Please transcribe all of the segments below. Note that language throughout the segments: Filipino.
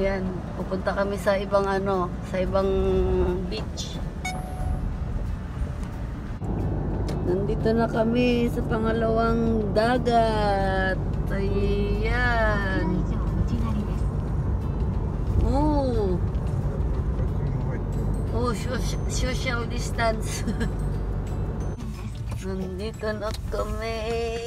Ayan, pupunta kami sa ibang ano, sa ibang beach. Nandito na kami sa pangalawang dagat. Ayan. Oh. Oh, social distance. Nandito na kami.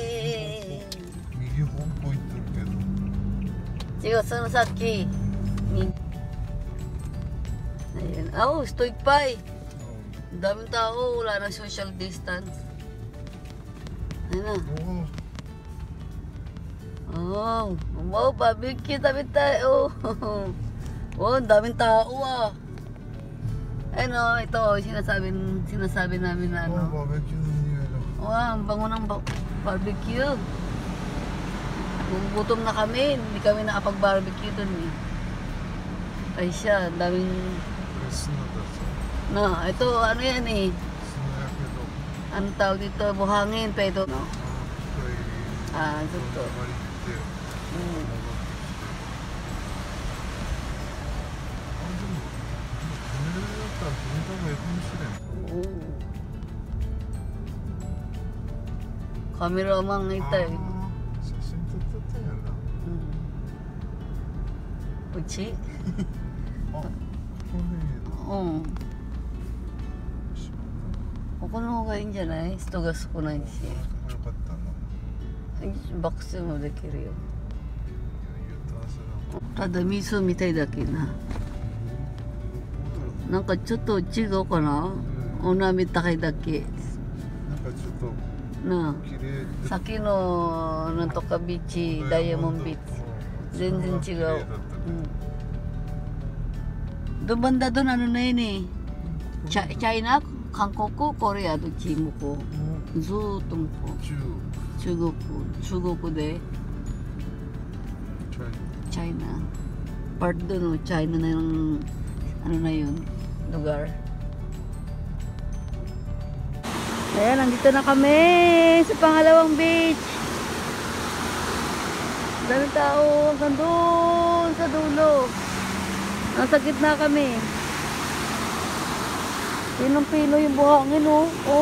右方向行ってるけど。 違う、そのさっき。Ayan. Oh, stoy pa eh. Ang daming tao, wala na social distance. Ayan na. Oh, wow, barbecue tabi tayo. Oh, ang daming tao ah. Ano, ito, sinasabi namin na ano. Oh, barbecue ng niyelo. Wow, ang bango ng barbecue. Gutom na kami, hindi kami nakapag-barbecue dun eh. Ay siya, ang daming... No, ito, ano yan eh. Ano tawag dito, buhangin, pero no? Ah, ito. Kamera mang ito eh. Puchi? Oo. Akoの方がいいんじゃない？人が少ないし。 よかったな。 バックスもできるよ。ただ味噌みたいだけな。なんかちょっと違うかな？お波高いだけ。 なんかちょっとなあ。 綺麗。 さっきのなんとかビーチ、ダイヤモンドビーチ。全然違う。Doon banda doon, ano na yun eh. China, Hankoku, Korea, do Chimuko. Zutumko. Chugoku de. China. Part doon, China na yung, ano na yun, lugar. Ayan, nandito na kami sa pangalawang beach. Daming tao hanggang doon sa dulo. Nasa gitna kami. Pinong-pino yung buhangin, oh. Oh.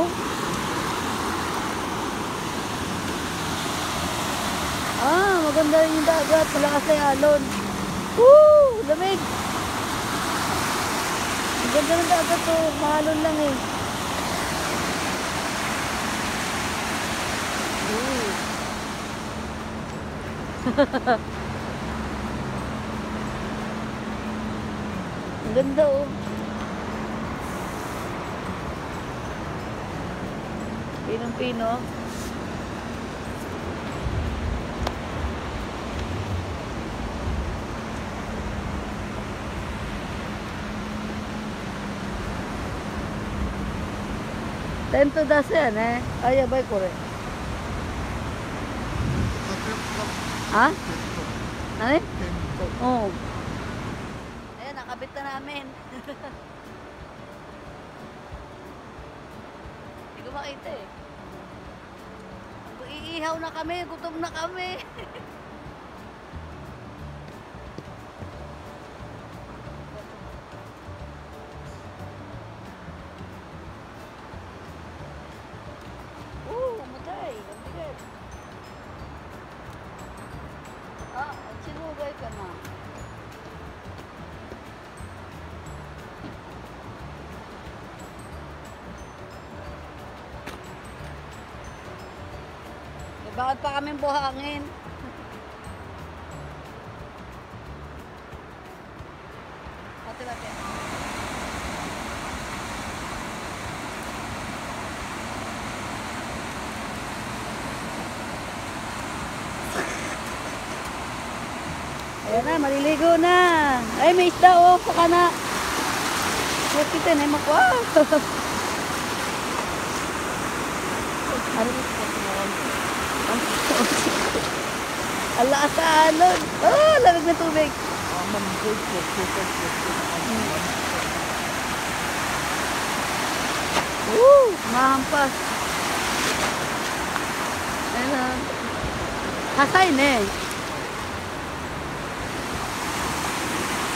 Ah, maganda yung dagat. Malakas na yung alon. Woo! Lamig! Ang ganda ng dagat, oh. Mahalon lang, eh. Ang ganda oh. Pinong-pino. Tento das yan eh. Ay, abay ko rin. Ha? Ano eh? Oo. Ayan, nakabit na namin. Hindi ko makita eh. Iihaw na kami, gutom na kami. Matay. Ang bigat. Ah, sinugay ka na. Bakit pa kaming buhangin? Mati-mati. Ayan na, maliligo na. Ay, may isda oh, saka na. Huwag kita na, wow. Ala sa alon. Oh, lamig na tubig. Mahampas. Ayan. Hasay na eh.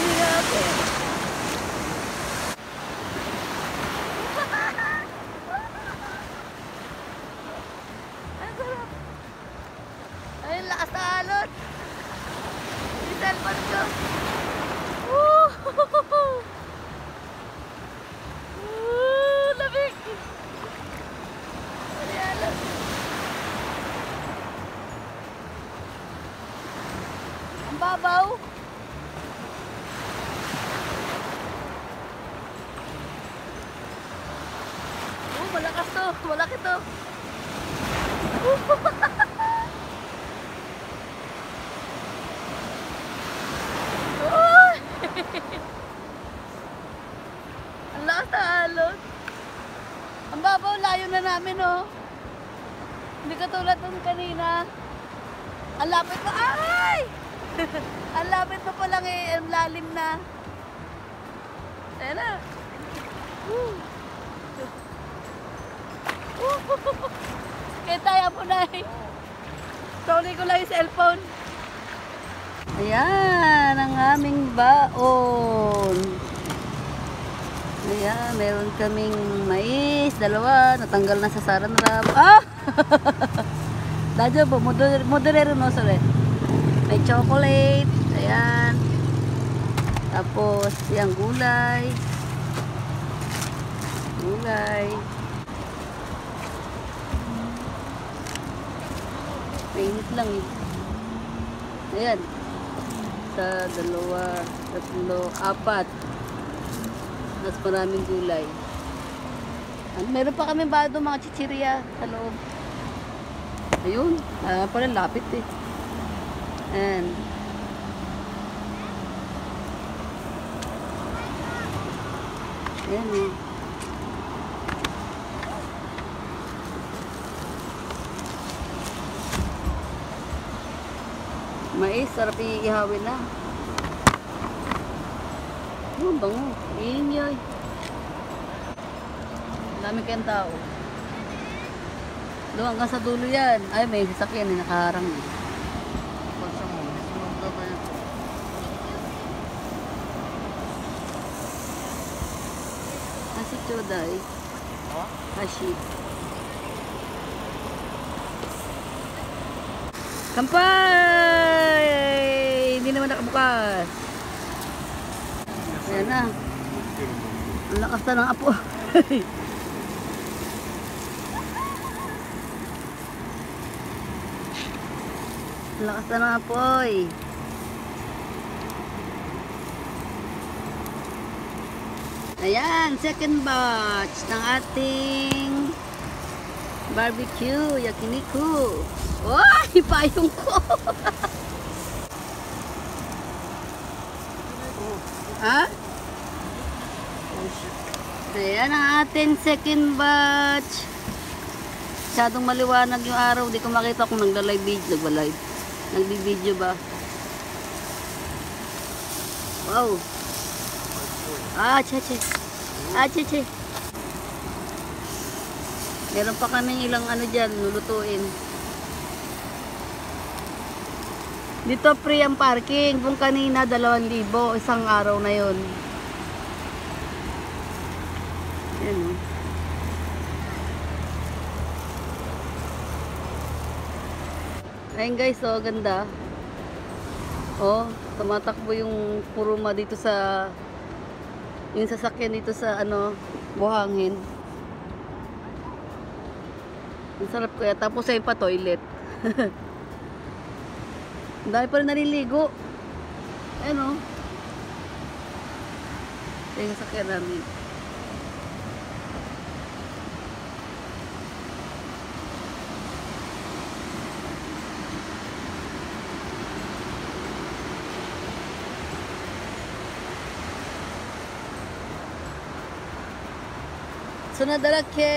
Daming akin. Ang sarap. Ay, lakas na alon. Yung cellphone ko. Woo! Lamig. Ay, alon. Ang babaw. Malakas to. Malaki to. Ang lakas na alon. Ang babaw, layo na namin, oh. Hindi katulad nung kanina. Ang lapit pa. Ay! Ang lapit pa palang eh. Ang lalim na. Ayan na. Woo! Kaya tayo po na eh. Sorry ko lang yung cellphone. Ayan, ang aming baon. Ayan, meron kaming mais, dalawa, natanggal na sa saran wrap. Ah! Dadyo po, moderero no, sorry. May chocolate, ayan. Tapos, yung gulay. Gulay. Mainit lang eh. Ayan. Isa, dalawa, tatlo, apat. Mas maraming gulay. Meron pa kami bado mga chichirya sa loob. Ayun. Parang lapit eh. Ayan. Ayan eh. Mais, sarap iihawin na. Oh, bango. Inyoy. Dami kayong tao. Doon hanggang sa dulo yan. Ay, may sasakyan. Nakaharang. Pasa mo, sunod na tayo. Kasi choday. Ha? Hashi. Kampay! Hindi naman nakabukas. Ayan na. Ang lakas na ng apo. Ang lakas na ng apoy. Ayan, second batch ng ating barbecue, yakiniku. Ay, payong ko. Ha? Ayan ang ating second batch. Masyadong maliwanag yung araw. Di ko makita kung nagla-live video. Nagba-live. Nagbi-video ba? Wow. Che. Che. Meron pa kaming ilang ano dyan, lulutuin. Dito free ang parking. Kung kanina 2,000, isang araw na yon. Yan o. Ayun guys, oh, ganda. Oh, tumatakbo yung kuruma dito sa yung sasakyan dito sa ano, buhangin. Ang sarap kaya. Tapos ayun pa toilet. Dahil pa rin naliligo. Ayun o. Ito yung sasakyan namin. Sunod na laki.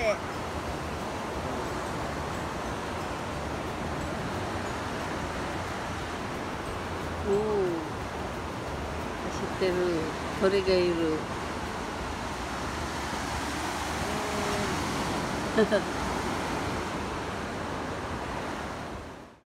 Ashiteru, tori ga iru.